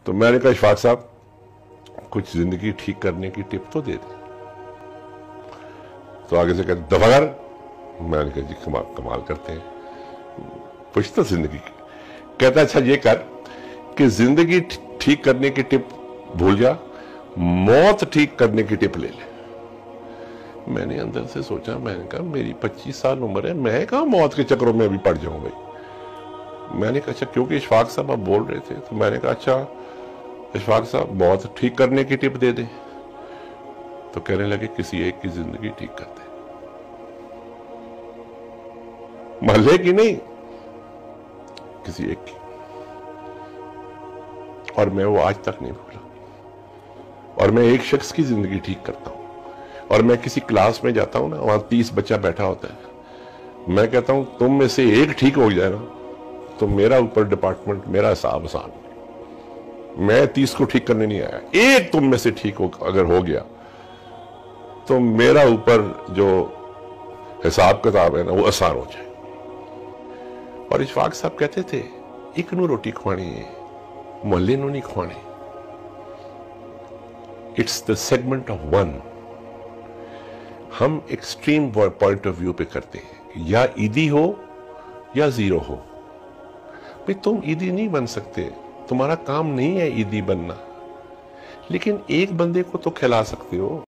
تو میں نے کہا اشفاق صاحب کچھ زندگی ٹھیک کرنے کی ٹپ تو دے دیں. تو آگے سے کہتے دفعہ کر. میں نے کہا جی کمال کرتے ہیں, پوچھتا زندگی کی. کہتا اچھا یہ کر کہ زندگی ٹھیک کرنے کی ٹپ بھول جا, موت ٹھیک کرنے کی ٹپ لے لے. میں نے اندر سے سوچا, میں نے کہا میری 25 سال عمر ہے, میں کہاں موت کے چکروں میں ابھی پڑ جاؤں بھائی. میں نے کہا اچھا کیونکہ اشفاق صاحب آپ بول رہے تھے تو میں نے کہا اچھا اشفاق صاحب موت ٹھیک کرنے کی ٹپ دے دیں. تو کہنے لگے کسی ایک کی زندگی ٹھیک کر دیں, محلے کی نہیں, کسی ایک کی. اور میں وہ آج تک نہیں بھولا. اور میں ایک شخص کی زندگی ٹھیک کرتا ہوں. اور میں کسی کلاس میں جاتا ہوں نا, وہاں 30 بچہ بیٹھا ہوتا ہے, میں کہتا ہوں تم میں سے ایک ٹھیک ہو جائے نا تو میرا اوپر ڈپارٹمنٹ, میرا حساب آسان. میں 30 کو ٹھیک کرنے نہیں آیا, ایک تم میں سے ٹھیک اگر ہو گیا تو میرا اوپر جو حساب کتاب ہے نا وہ آسان ہو جائے. اور اشفاق صاحب کہتے تھے ایک نو روٹی کھوانی ہے, محلے نو نہیں کھوانے. It's the segment of one. ہم ایکسٹریم پوائنٹ آف ویو پہ کرتے ہیں, یا عیدی ہو یا زیرو ہو. بھئی تم عیدی نہیں بن سکتے, تمہارا کام نہیں ہے عیدی بننا, لیکن ایک بندے کو تو کھلا سکتے ہو.